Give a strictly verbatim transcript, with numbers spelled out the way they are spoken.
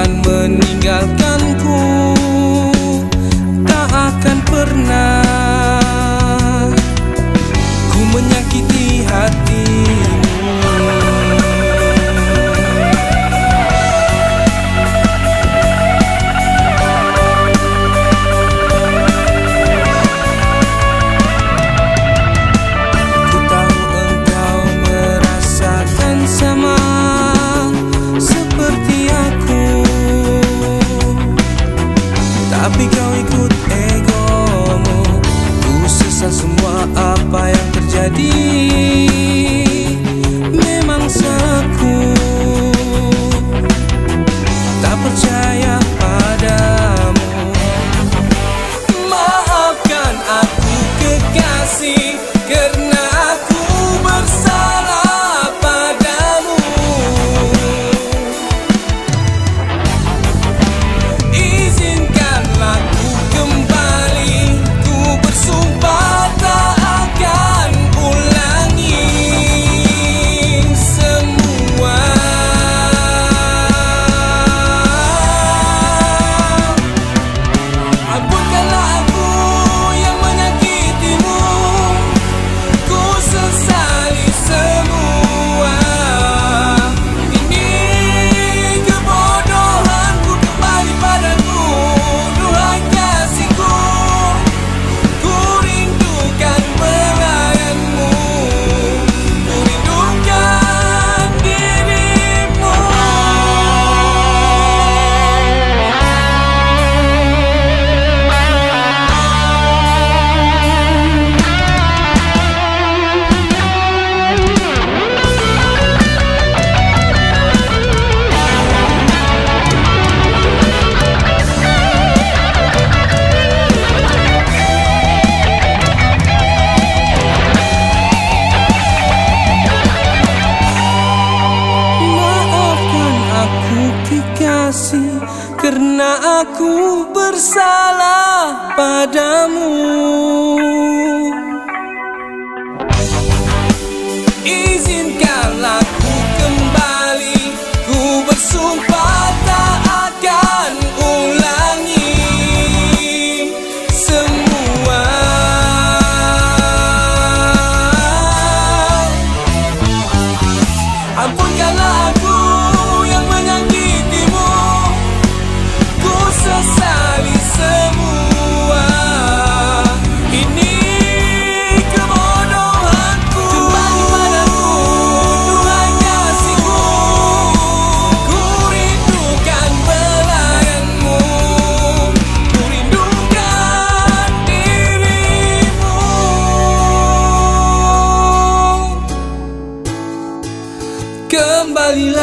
akan meninggalkanku, tak akan pernah ku menyakiti hatimu. Ku tahu engkau merasakan sama seperti aku, tapi kau ikut egomu. Ku sesal semua apa yang terjadi, memang salahku, tak percaya padamu. Maafkan aku kekasih, karena aku bersalah padamu. Izinkanlah ku kembali, ku bersumpah tak akan ulangi semua. Ampunkanlah aku yang menyakitimu, ku sesali semua. Ini kebodohanku, kembali padaku, duhai kasihku. Ku rindukan pelayanmu, ku rindukan dirimu. Maafkan aku kekasih, karena aku bersalah padamu. Izinkanlah ku kembali, ku bersumpah tak akan ulangi semua. Ampunkanlah aku yang menyakitimu, ku sesali semua. Ini kebodohanku, kembali padaku, duhai kasihku. Ku rindukan pelayanmu, ku rindukan dirimu. Kembalilah